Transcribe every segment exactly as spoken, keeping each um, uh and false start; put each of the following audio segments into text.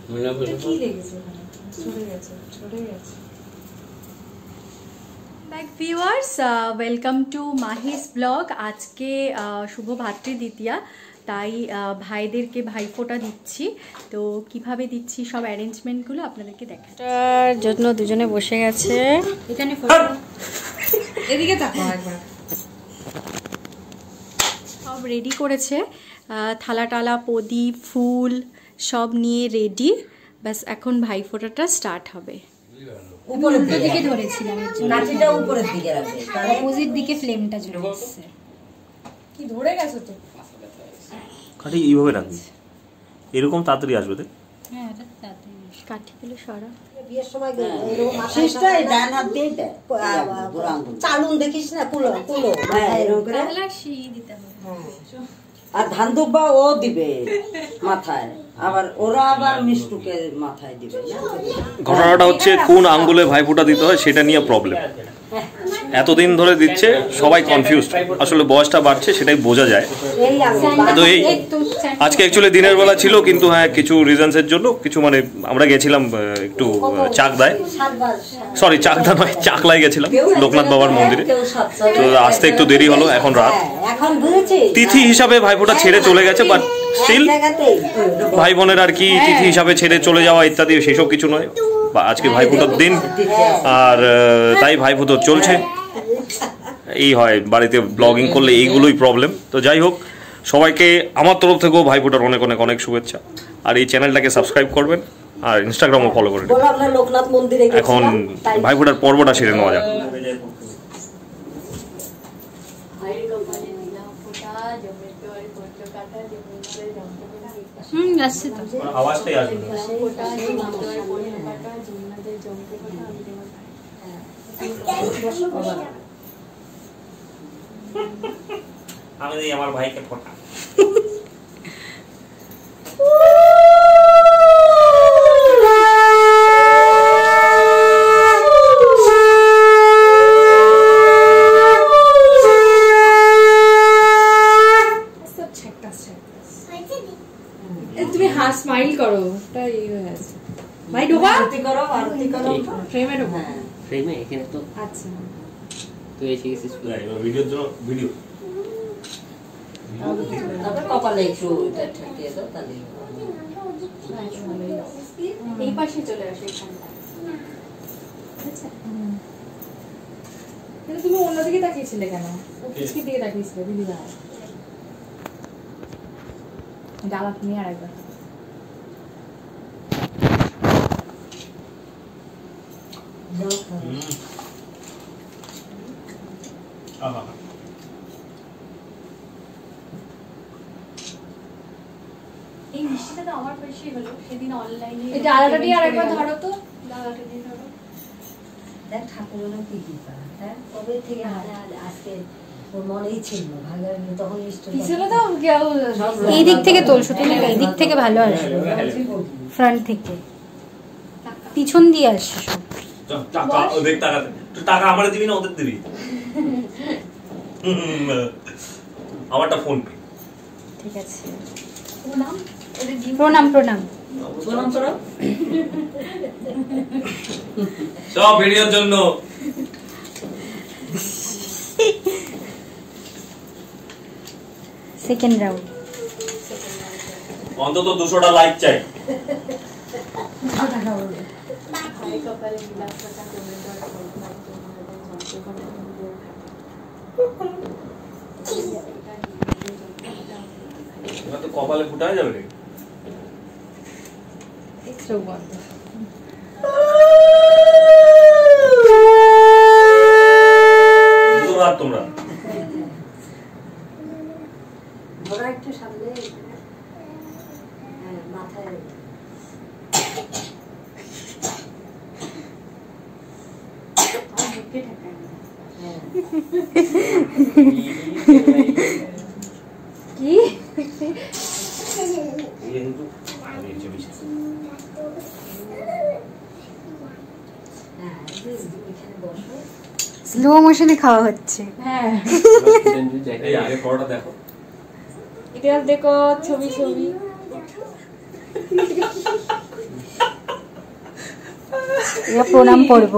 কি লেগেছে ছড়ে গেছে ছড়ে গেছে back viewers welcome to Mahi's blog. আজকে শুভ ভাতৃ দ্বিতীয়া, তাই ভাইদেরকে ভাইফোঁটা দিচ্ছি। তো কিভাবে দিচ্ছি সব অ্যারেঞ্জমেন্টগুলো আপনাদেরকে দেখার জন্য দুজনে বসে গেছে এখানে। এদিকে তাকাও একবার। সব রেডি করেছে, থালা টালা প্রদীপ ফুল সব নিয়ে রেডি। ব্যাস এখন ভাইফোঁটাটা স্টার্ট হবে। উপরের দিকে ধরেছিলাম, লাঠিটা উপরের দিকে রাখবে, তাহলে অপোজিট দিকে ফ্লেমটা জ্বলে যাচ্ছে। কি ধরে গেছে তো? কাঠি এইভাবে রাখবি, এরকম তাড়াতাড়ি আসবে তো। হ্যাঁ এটা তাড়াতাড়ি কাঠিগুলো সরা। বিয়ের সময় এরকম মাথায় ডান হাত দিয়ে দেয়, চালুন দেখিস না, কুলো কুলো এরকম করে শি দিতে হবে। হ্যাঁ, আর ধান দুব্বা ও দিবে মাথায়, আবার ওরা আবার মিষ্টুকে মাথায় দিবে। ঘটনাটা হচ্ছে কোন আঙ্গুলে ভাইফোঁটা দিতে হয় সেটা নিয়ে প্রবলেম। এতদিন ধরে দিচ্ছে, সবাই কনফিউজড। আসলে বয়সটা বাড়ছে সেটাই বোঝা যায়। তো এই আজকে অ্যাকচুয়ালি দিনের বেলা ছিল, কিন্তু হ্যাঁ কিছু রিজনসের জন্য কিছু মানে আমরা গেছিলাম একটু চাকদায়, সরি চাকদা নয় চাকলায় গেছিলাম লোকনাথ বাবার মন্দিরে। তো আসতে একটু দেরি হলো, এখন রাত। তিথি হিসাবে ভাইফোঁটা ছেড়ে চলে গেছে, বাট স্টিল ভাই বোনের আর কি তিথি হিসাবে ছেড়ে চলে যাওয়া ইত্যাদি সেসব কিছু নয়। বা আজকে ভাইফোঁটার দিন, আর তাই ভাইফোঁটা চলছে। এই হয় বাড়িতে ব্লগিং করলে এইগুলোই প্রবলেম। তো যাই হোক, সবাইকে আমার তরফ থেকেও ভাইফোঁটার অনেক অনেক অনেক শুভেচ্ছা। আর এই চ্যানেলটাকে সাবস্ক্রাইব করবেন আর ইনস্টাগ্রামও ফলো করে নেবেন। এখন ভাইফোঁটার পর্বটা সেরে নেওয়া যাক। হুম আসছে তো, আওয়াজটাই আসবে। আমি দিই আমার ভাইকে ফোঁটা। তুমি হাস স্মাইল করো, ওটা এই হয়েছে। ভাই ঢোকা আরতি করো, আরতি করো ফ্রেমে ঢোকা, ফ্রেমে এখানে তো। আচ্ছা তো এসে গেছিস ভিডিওর জন্য ভিডিও তারপর কপালে একটু এটা ঠেকিয়ে দাও, তাহলে এই পাশে চলে আসে এখানটা। আচ্ছা কিন্তু তুমি অন্যদিকে তাকিয়েছিলে কেন? ওকে দিকে তাকিয়েছিলে দিদি ভাই। ডালা নিয়ে আরেকবার। এই মিষ্টিটা তো আমার বেশি হলো সেদিন অনলাইনে। এই ডালাটা দিয়ে আরেকবার ধরো তো, ডালাটা দিয়ে ধরো। দেখ ঠাকুরের কি কি পায়, হ্যাঁ কবে থেকে আজকে ওর মনেই ছিল ভালো, তখন পিছনে তো কেউ এই দিক থেকে তোলছো, তুমি এই দিক থেকে ভালো আসবে, ফ্রন্ট থেকে পিছন দিয়ে আসছে সব। টাকা ও দেখ, টাকা তো টাকা আমারে দিবি না ওদের দিবি? আমারটা ফোন পে। ঠিক আছে, প্রণাম প্রণাম প্রণাম প্রণাম করো সব ভিডিওর জন্য। সেকেন্ড রাউন্ড অন্তত দুশোটা লাইক চাই। তো কপালে ফুটায় যাবে রে। তোমরা ধরা একটু সামনে মাথায় কি স্লো মোশনে খাওয়া হচ্ছে। হ্যাঁ এই আগে পড়াটা দেখো, এটা দেখো ছবি ছবি এরা প্রণাম করবো।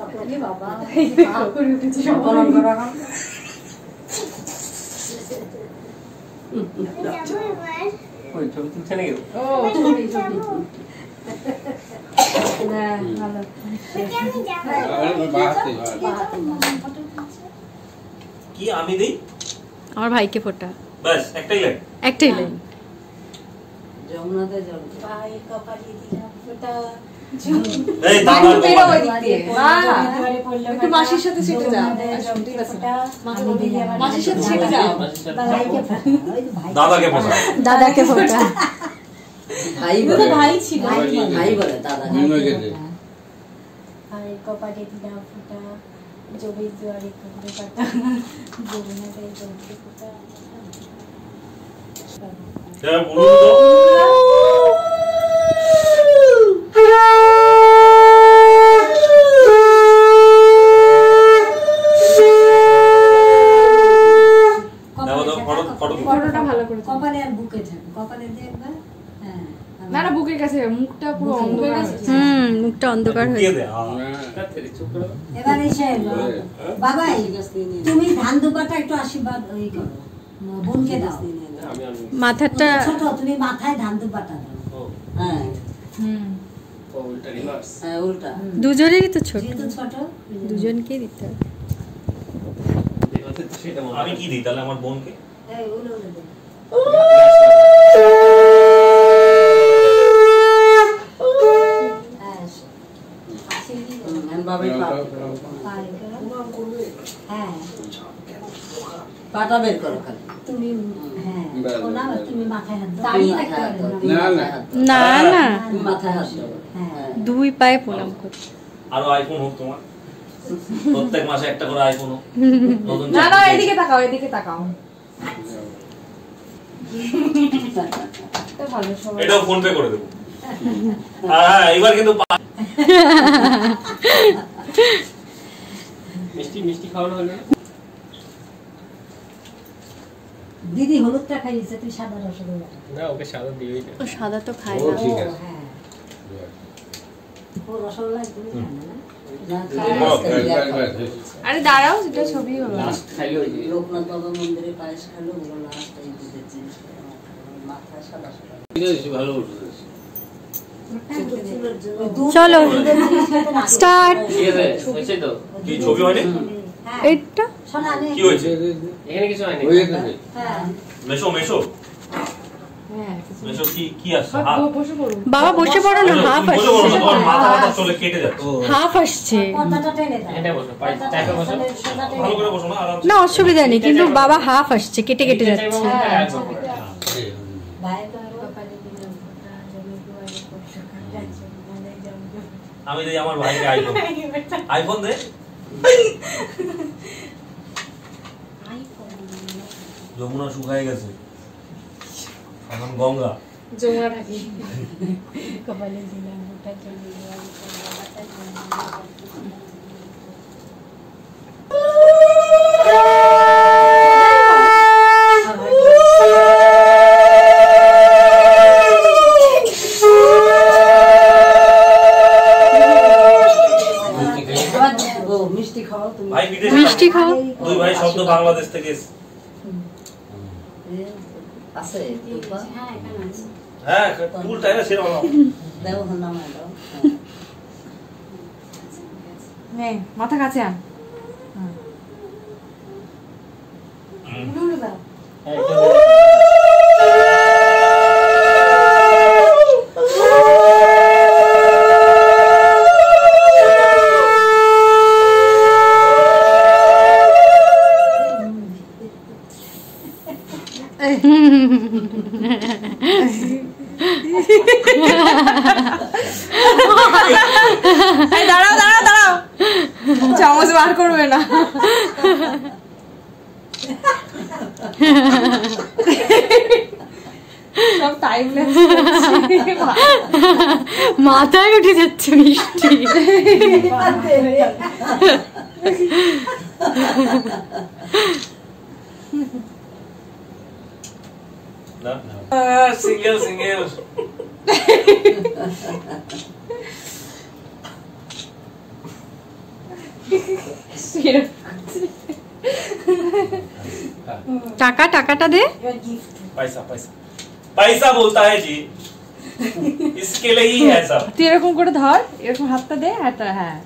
কি আমি দেই আমার ভাইকে ফোটা, বাস একটাই লাইন, একটাই লাইন। যমুনাতে জল ভাই কপালে দিলাম ফোঁটা, এই দাদা একটু মাসির সাথে সেটে যাও, মাসির সাথে সেটে যাও, দাদাকে ফোটা, দাদাকে ফোটা। ভাই বলে ভাই ছিল, ভাই বলে দাদা ভাই কপালে দিলাম ফোঁটা, জমির দুয়ারে কুকুরে কাটা, যমুনাতে জল ফোঁটা। হ্যাঁ বলুন তো ফটোটা ভালো করে কপালে আর বুকে থাকে, কপালে দিয়ে একবার হ্যাঁ না না বুকের কাছে, মুখটা পুরো অন্ধকার আছে। হুম, মুখটা অন্ধকার হয়ে দিয়ে দে এবার এসে বাবাই তুমি ধান দুপাটা একটু আশীর্বাদ ওই করো, বোনকে দাও। মাথাটা ছোট তুমি মাথায় ধান দুপাটা দাও। হ্যাঁ হুম উল্টা রিভার্স। হ্যাঁ উল্টা, দুজনেরই তো ছোট, যেহেতু ছোট দুজনকেই দিতে হবে। সেটা মনে আমি কি দিই তাহলে আমার বোনকে? এই উলো উলো দে। হ্যাঁ আমি বাবাই পা হ্যাঁ পাটা বের করো খালি তুমি, হ্যাঁ ওনা তুমি মাথায় হাত দাও, দাঁড়িয়ে থাকতে হবে না না না না, তুমি মাথায় হাত দাও। হ্যাঁ দুই পায়ে প্রণাম করতে। আরো আইফোন হোক তোমার, প্রত্যেক মাসে একটা করে আইফোন হোক, নতুন না না এদিকে তাকাও, এদিকে তাকাও, এটা ভালো সবাই। এটাও ফোন পে করে দেবো। হ্যাঁ এবার কিন্তু মিষ্টি মিষ্টি খাওয়ানো হলো না? দিদি হলুদটা খাইয়েছে, তুই সাদা রসগোল্লা। না ওকে সাদা দিবেই না। ও সাদা তো খায় ও না। ঠিক আছে। হ্যাঁ ও রসগোল্লা একদমই খায় না, না আরে দাঁড়াও, এটা ছবি হলো। লাস্ট খাইলো ওই যে লোকনাথ বাবা মন্দিরে পায়েস খালো, ওগুলো লাস্ট এই বুঝেছি মাথায় সাদা সাদা। ভালো চলো স্টার্ট। ঠিক আছে হয়েছে তো? কি ছবি হয়নি? হ্যাঁ এটা শোনা নে। কি হয়েছে? এখানে কিছু হয়নি। হ্যাঁ মেশো মেশো হ্যাঁ মেশো কি কি আসছে? হাফ বসে পড়ুন। বাবা বসে পড়ো না, হাফ বসে বসে আসছে, তোমার মাথা মাথা চলে কেটে যাচ্ছে। হাফ আসছে। পর্দাটা টেনে দাও, এটা বসো, পায়ে চাপে বসো। সোজা টেনে ভালো করে বসো না, আরাম না অসুবিধা নেই, কিন্তু বাবা হাফ আসছে, কেটে কেটে যাচ্ছে। ভাই কপালে দিলাম ফোঁটা, জমির দুয়ারে কুকুরে কাটা, যমুনাতে জল ফোঁটা। আমি দেই আমার ভাইকে আইফোন, আইফোন দে। যমুনা শুকায় গেছে, এখন গঙ্গা। যমুনা থাকি। কপালে দিলাম ফোঁটা, জমির দুয়ারে কুকুরে কাটা, যমুনাতে জল ফোঁটা। মিষ্টি খাও তুমি, ভাই বিদেশে মিষ্টি খাও। দুই ভাই শব্দ বাংলাদেশ থেকে এসেছে। আছে দুপা হ্যাঁ এখানে আছে। হ্যাঁ টুলটা এনে সেরা বানাও। দাও নামা দাও। নে মাথা কাছে আন। উড়ে দাও। দাঁড়াও দাঁড়াও দাঁড়াও, চামচ বার করবে না। সব টাইমলেস মাথায় উঠে যাচ্ছে মিষ্টি। সিঙ্গেল সিঙ্গেল টাকা টাকাটা দে। पैसा पैसा पैसा बोलता है जी इसके लिए ही है सब। তুই এরকম করে ধর, এরকম হাতটা দে, হাতটা হ্যাঁ।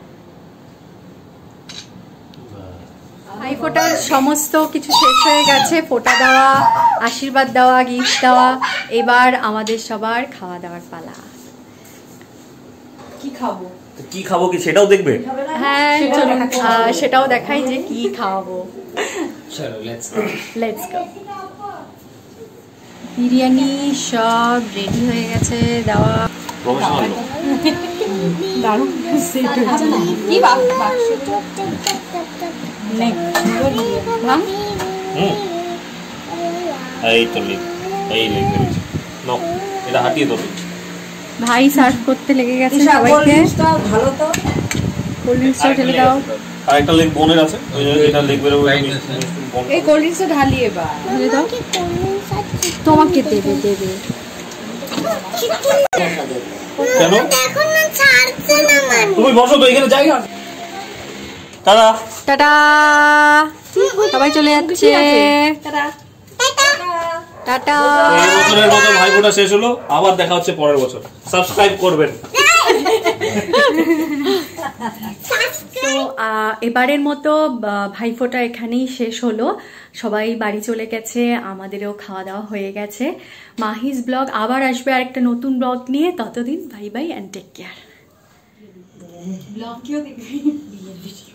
ভাইফোঁটার সমস্ত কিছু শেষ হয়ে গেছে, ফোঁটা দেওয়া, আশীর্বাদ দেওয়া, গিফট দেওয়া, এবার আমাদের সবার খাওয়া দাওয়ার পালা। কি খাবো? কি খাবো কি সেটাও দেখবে? হ্যাঁ চলুন আহ, সেটাও দেখাই যে কি খাওয়াবো। চলো লেটস লেটস গো। বিরিয়ানি সব রেডি হয়ে গেছে দেওয়া। প্রফেশনাল দারুণ কি বাক্স নে ভাঙ। হুম এই তো লিখ এই লিখ দিয়েছি নো এটা হাটিয়ে দাও। ভাই সার্ভ করতে লেগে গেছে সবাইকে। ভালো তো কোল্ড ড্রিঙ্কসটা ঢেলে দাও। আর একটা লেগ বোনের আছে ওই যে এটা লেগ বের হবে। এই কোল্ড ড্রিঙ্কসটা ঢালি এবার। ঢেলে দাও। তোমাকে দেবে দেবে কেন তুমি বসো তো এখানে জায়গা। Tata tata. সবাই চলে যাচ্ছে। টাটা। এই বছরের মতো ভাইফোঁটা শেষ হলো, আবার দেখা হচ্ছে পরের বছর। সাবস্ক্রাইব করবেন। তো এবারের মতো ভাইফোঁটা এখানেই শেষ হলো। সবাই বাড়ি চলে গেছে, আমাদেরও খাওয়া দাওয়া হয়ে গেছে। মাহিস ব্লগ আবার আসবে আরেকটা নতুন ব্লগ নিয়ে। ততদিন bye bye and take care. Blog কেউ দেখবে।